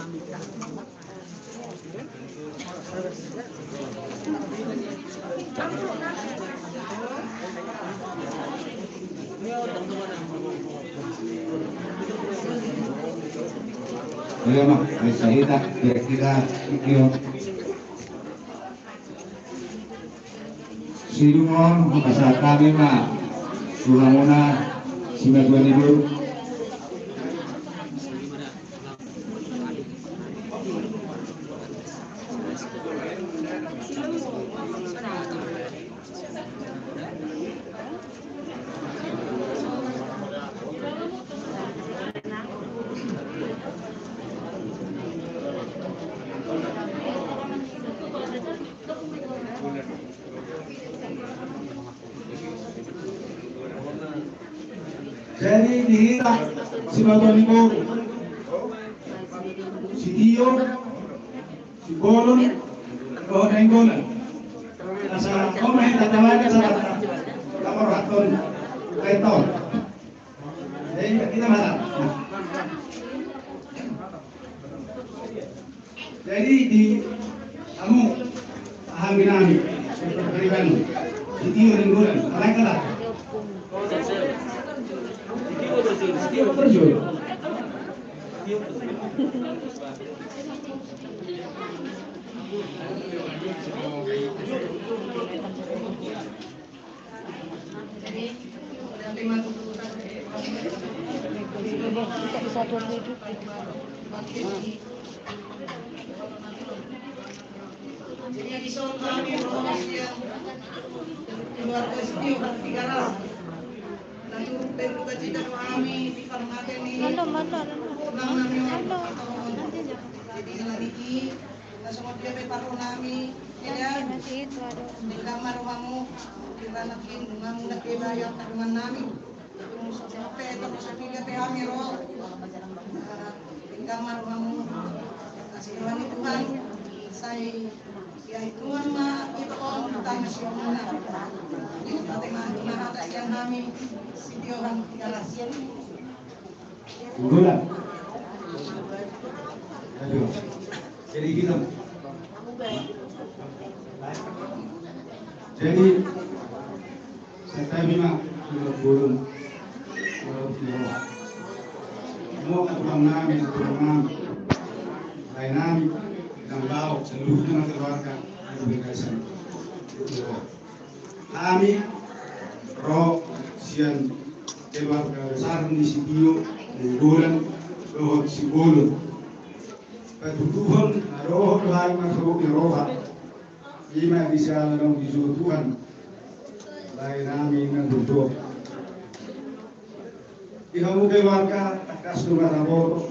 Ayo mak, saya kira-kira video Silungon bahasa kami mak Suhamuna Sima 2000 jadi dihita si Batonibo, si Tio, si Golon, oh Golon, nasa komen tatawagan sa lapor haton kaiton. Jadi kita masak. Jadi di kamu hangin nami, berikan si Tio dan Golon, mereka lah. Terjun. Bulan. Aduh. Jadi kita. Jadi saya memang sudah belum mau kurang nami, lain nami dan bau seluruhnya keluarga diberikan. Kami roh sian keluarga besar di Sibio bulan roh Sibolo. Ketutuhan roh lain masuk di roh. Lima bisa dalam dijual Tuhan. Lain nami dengan duduk. Di kamu keluarga kas rumah tabor